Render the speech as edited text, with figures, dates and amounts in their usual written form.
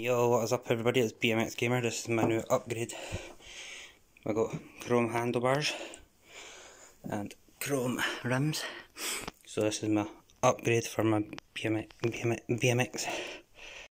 Yo, what is up everybody, it's BMX Gamer. This is my new upgrade. I got chrome handlebars and chrome rims. So this is my upgrade for my BMX.